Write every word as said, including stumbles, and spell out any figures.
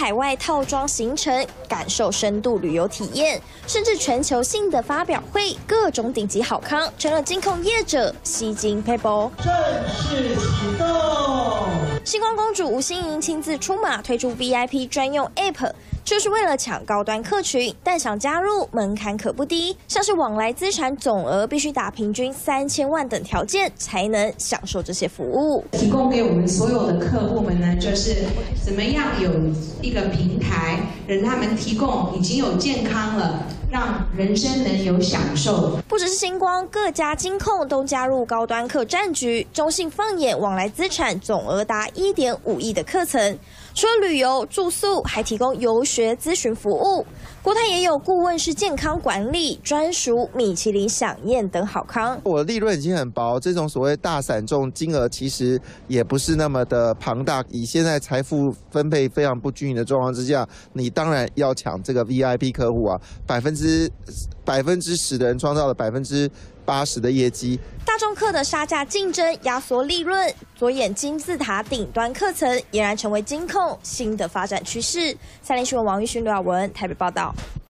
海外套装行程，感受深度旅游体验，甚至全球性的发表会，各种顶级好康成了金控业者吸金撇步。 正式启动。 星光公主吴欣盈亲自出马推出 V I P 专用 App。 就是为了抢高端客群，但想加入门槛可不低，像是往来资产总额必须达平均三千万等条件，才能享受这些服务。 提供给我们所有的客户们呢，就是怎么样有一个平台，让他们提供已经有健康了，让人生能有享受。 不只是星光，各家金控都加入高端客战局，中信放眼往来资产总额达一点五亿的课程。 除了旅游、住宿，还提供游学咨询服务。国泰也有顾问式健康管理、专属米其林飨宴等好康。 我的利润已经很薄，这种所谓大散重金额其实也不是那么的庞大。以现在财富分配非常不均匀的状况之下，你当然要抢这个 V I P 客户啊，百分之百分之十的人创造了百分之八十的业绩。 大众客的杀价竞争压缩利润，着眼金字塔顶端课程，俨然成为金控新的发展趋势。三立新闻王玉勋、刘雅文台北报道。